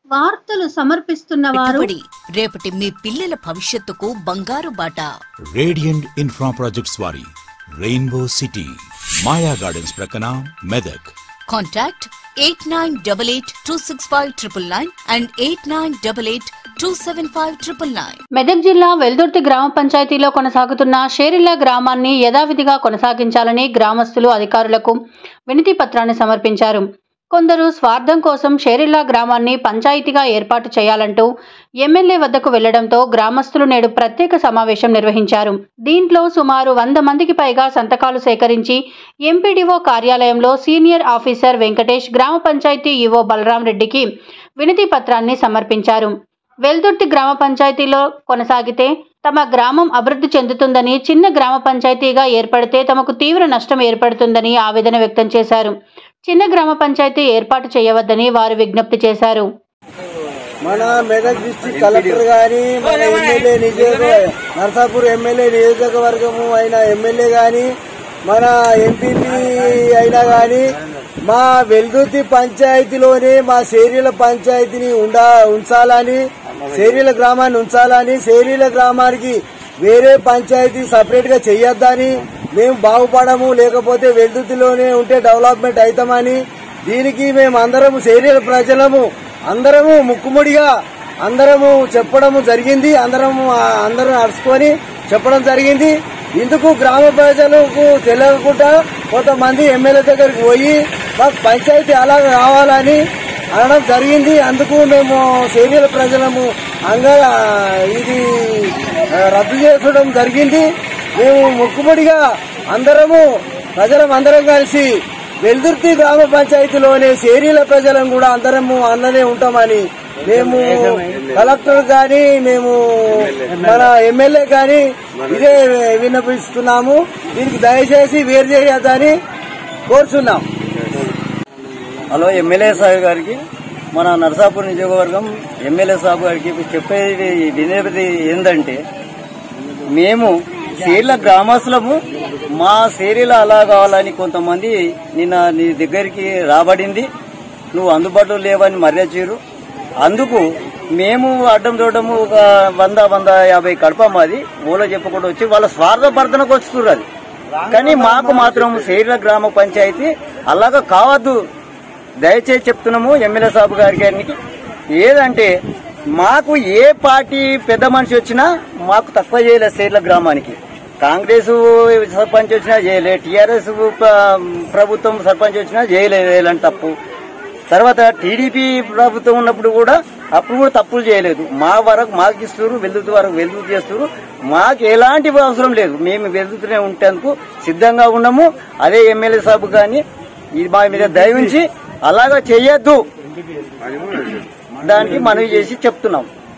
వార్తలు సమర్పిస్తున్నవారు రేపటి మీ పిల్లల భవిష్యత్తుకు బంగారు బాట. రేడియంట్ ఇన్ఫ్రా ప్రాజెక్ట్స్ వారి రెయిన్బో సిటీ మాయా గార్డెన్స్ ప్రక్కన మెదక్. Contact 8988265999 and 8988275999. మెదక్ జిల్లా వెల్దుర్తి గ్రామ పంచాయతీలో కొనసాగుతున్న షేరిల్లా గ్రామాన్ని యథావిధిగా కొనసాగించాలని గ్రామస్తులు అధికారులకు వినతి పత్రాన్ని సమర్పించారు. కొందరు స్వార్థం కోసం షేరిల్లా గ్రామాన్ని పంచాయతీగా ఏర్పాటు చేయాలంటూ ఎమ్మెల్యే వద్దకు వెళ్లడంతో గ్రామస్తులు నేడు ప్రత్యేక సమావేశం నిర్వహించారు. దీంట్లో సుమారు 100 మందికి పైగా సంతకాలు సేకరించి ఎంపీడీఓ కార్యాలయంలో సీనియర్ ఆఫీసర్ వెంకటేష్, గ్రామ పంచాయతీ ఈవో బలరాం రెడ్డికి వినతి పత్రాన్ని సమర్పించారు. వెల్దుర్తి గ్రామ పంచాయతీలో కొనసాగితే తమ గ్రామం అభివృద్ధి చెందుతుందని, చిన్న గ్రామ పంచాయతీగా ఏర్పడితే తమకు తీవ్ర నష్టం ఏర్పడుతుందని ఆవేదన వ్యక్తం చేశారు. చిన్న గ్రామ పంచాయతీ ఏర్పాటు చేయవద్దని వారు విజ్ఞప్తి చేశారు. మన మెదక్ డిస్ట్రిక్ట్ కలెక్టర్ గాని, మన ఎమ్మెల్యే నర్సాపూర్ ఎమ్మెల్యే నియోజకవర్గము అయిన ఎమ్మెల్యే గాని, మన ఎంపీపీ అయినా గాని మా వెల్దుర్తి పంచాయతీలోనే మా షేరిల పంచాయతీని ఉంచాలని, షేరిల గ్రామాన్ని ఉంచాలని, షేరిల గ్రామానికి వేరే పంచాయతీ సపరేట్ గా చెయ్యొద్దని, మేము బాగుపడము, లేకపోతే వెల్దుర్తిలోనే ఉంటే డెవలప్మెంట్ అవుతామని, దీనికి మేము అందరము షేరిల ప్రజలము అందరము ముక్కుముడిగా అందరము చెప్పడము జరిగింది. అందరం అరుచుకొని చెప్పడం జరిగింది. ఇందుకు గ్రామ ప్రజలకు తెలియకుండా కొంతమంది ఎమ్మెల్యే దగ్గరికి పోయి మాకు పంచాయతీ అలా కావాలని అనడం జరిగింది. అందుకు మేము షేరిల ప్రజలము ఇది రద్దు చేయడం జరిగింది. మేము ముక్కుముడిగా అందరము ప్రజలందరం కలిసి వెల్దుర్తి గ్రామ పంచాయతీలోనే షేరిల ప్రజలను కూడా అందరము అన్ననే ఉంటామని మేము కలెక్టర్ గాని, మేము మన ఎమ్మెల్యే గాని ఇదే విన్నపిస్తున్నాము. దీనికి దయచేసి వేరు చేయొద్దని కోరుచున్నాం. హలో, ఎమ్మెల్యే సాహెబ్ గారికి, మన నర్సాపూర్ నియోజకవర్గం ఎమ్మెల్యే సాహెబ్ గారికి చెప్పేది వినేది ఏంటంటే, మేము షేర్ల గ్రామస్తులము, మా షేరీల అలా కావాలని కొంతమంది నిన్న నీ దగ్గరికి రాబడింది, నువ్వు అందుబాటులో లేవని మర్యాద చేయరు. అందుకు మేము అడ్డం చూడము ఒక 100-150 కడప మాది ఊళ్ళో చెప్పకుండా వచ్చి వాళ్ళ స్వార్థపర్తనకు వస్తున్నారు. అది కానీ మాకు మాత్రం షేర్ల గ్రామ పంచాయతీ అలాగా కావద్దు. దయచేసి చెప్తున్నాము ఎమ్మెల్యే సాబు గారికి. ఏదంటే మాకు ఏ పార్టీ పెద్ద మనిషి వచ్చినా మాకు తక్కువ చేయలేదు. షేర్ల గ్రామానికి కాంగ్రెస్ సర్పంచ్ వచ్చినా చేయలే, టీఆర్ఎస్ ప్రభుత్వం సర్పంచ్ వచ్చినా చేయలేదంటే తప్పు. తర్వాత టీడీపీ ప్రభుత్వం ఉన్నప్పుడు కూడా అప్పుడు కూడా తప్పులు చేయలేదు. మా వరకు మాకు ఇస్తారు, వెల్దుర్తి వరకు వెల్దుర్తి చేస్తారు. మాకు ఎలాంటి అవసరం లేదు. మేము వెల్దుర్తినే ఉండేందుకు సిద్ధంగా ఉన్నాము. అదే ఎమ్మెల్యే సాబ్ కానీ ఇది మా మీద దయవించి అలాగా చేయొద్దు, దానికి మనవి చేసి చెప్తున్నాం.